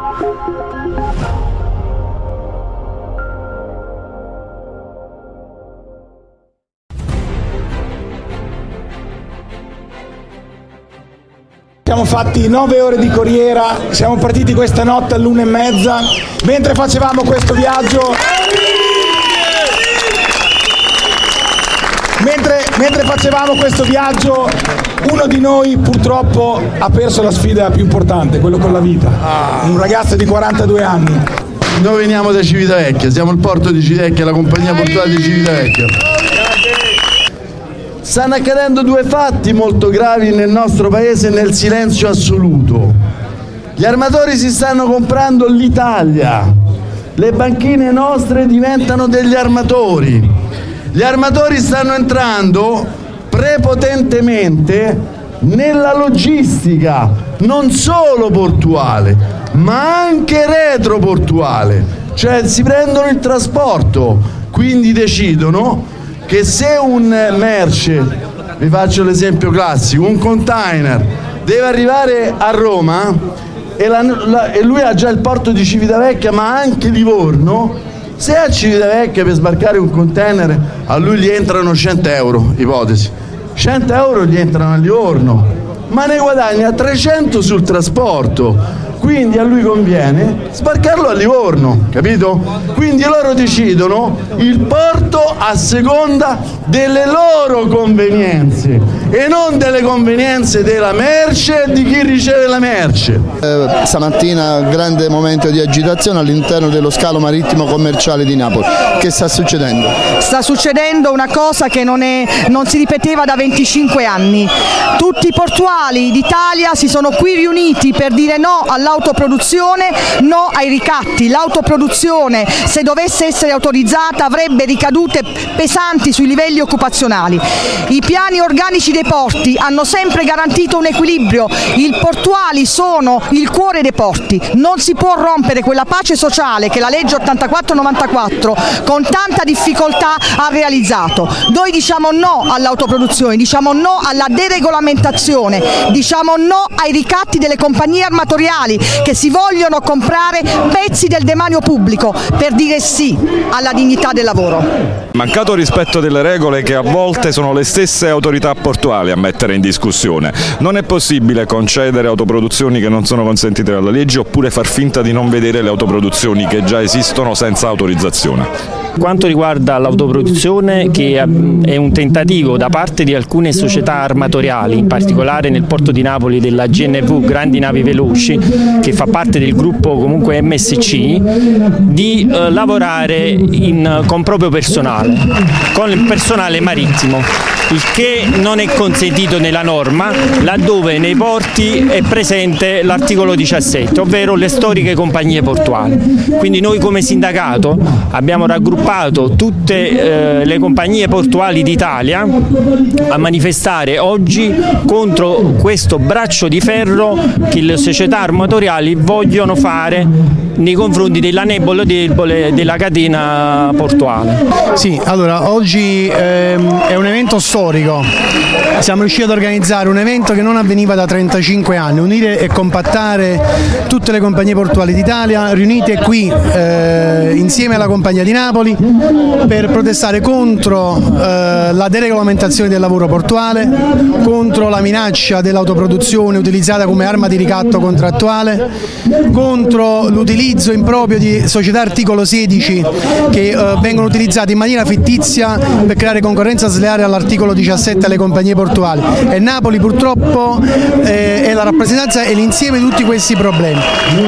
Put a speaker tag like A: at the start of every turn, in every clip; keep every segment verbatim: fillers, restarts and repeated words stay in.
A: Siamo fatti nove ore di corriera, siamo partiti questa notte all'una e mezza, mentre facevamo questo viaggio, mentre, mentre facevamo questo viaggio, uno di noi purtroppo ha perso la sfida più importante, quello con la vita, un ragazzo di quarantadue anni.
B: Noi veniamo da Civitavecchia, siamo il porto di Civitavecchia, la compagnia portuale di Civitavecchia. Stanno accadendo due fatti molto gravi nel nostro paese nel silenzio assoluto. Gli armatori si stanno comprando l'Italia, le banchine nostre diventano degli armatori. Gli armatori stanno entrando prepotentemente nella logistica, non solo portuale, ma anche retroportuale, cioè si prendono il trasporto, quindi decidono che se un merce, vi faccio l'esempio classico, un container deve arrivare a Roma e, la, la, e lui ha già il porto di Civitavecchia ma anche Livorno, se a Civitavecchia per sbarcare un container a lui gli entrano cento euro, ipotesi, cento euro gli entrano a Livorno, ma ne guadagna trecento sul trasporto. Quindi a lui conviene sbarcarlo a Livorno, capito? Quindi loro decidono il porto a seconda delle loro convenienze e non delle convenienze della merce e di chi riceve la merce.
C: Eh, stamattina grande momento di agitazione all'interno dello scalo marittimo commerciale di Napoli. Che sta succedendo?
D: Sta succedendo una cosa che non, è, non si ripeteva da venticinque anni. Tutti i portuali d'Italia si sono qui riuniti per dire no all'autoproduzione, no ai ricatti. L'autoproduzione, se dovesse essere autorizzata, avrebbe ricadute pesanti sui livelli occupazionali. I piani organici dei porti hanno sempre garantito un equilibrio, i portuali sono il cuore dei porti, non si può rompere quella pace sociale che la legge ottantaquattro novantaquattro con tanta difficoltà ha realizzato. Noi diciamo no all'autoproduzione, diciamo no alla deregolamentazione, diciamo no ai ricatti delle compagnie armatoriali che si vogliono comprare pezzi del demanio pubblico per dire sì alla dignità del lavoro.
E: Mancato rispetto delle regole che a volte sono le stesse autorità portuali a mettere in discussione. Non è possibile concedere autoproduzioni che non sono consentite dalla legge oppure far finta di non vedere le autoproduzioni che già esistono senza autorizzazione.
F: Quanto riguarda l'autoproduzione, che è un tentativo da parte di alcune società armatoriali, in particolare nel porto di Napoli della G N V Grandi Navi Veloci, che fa parte del gruppo comunque M S C, di eh, lavorare in, con proprio personale, con il personale marittimo, il che non è consentito nella norma, laddove nei porti è presente l'articolo diciassette, ovvero le storiche compagnie portuali. Quindi noi come sindacato abbiamo raggruppato tutte eh, le compagnie portuali d'Italia a manifestare oggi contro questo braccio di ferro che le società armatoriali vogliono fare nei confronti dell'anebolo debole della catena portuale.
G: Sì, allora oggi ehm, è un evento storico, siamo riusciti ad organizzare un evento che non avveniva da trentacinque anni, unire e compattare tutte le compagnie portuali d'Italia riunite qui eh, insieme alla compagnia di Napoli per protestare contro eh, la deregolamentazione del lavoro portuale, contro la minaccia dell'autoproduzione utilizzata come arma di ricatto contrattuale, contro l'utilizzo improprio di società articolo sedici che eh, vengono utilizzate in maniera fittizia per creare concorrenza sleale all'articolo diciassette alle compagnie portuali, e Napoli purtroppo eh, è la rappresentanza e l'insieme di tutti questi problemi.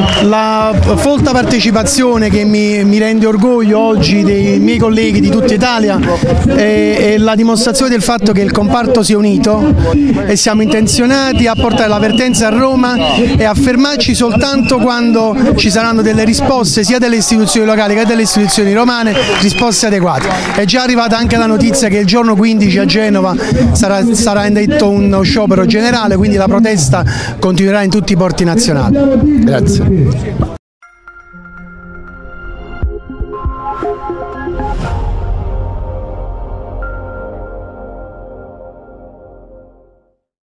G: La folta partecipazione che mi, mi rende orgoglio oggi dei miei colleghi di tutta Italia è, è la dimostrazione del fatto che il comparto sia unito e siamo intenzionati a portare l'avvertenza a Roma e a fermarci soltanto quando ci saranno delle risposte sia delle istituzioni locali che delle istituzioni romane, risposte adeguate. È già arrivata anche la notizia che il giorno quindici a Genova sarà, sarà indetto uno sciopero generale, quindi la protesta continuerà in tutti i porti nazionali. Grazie.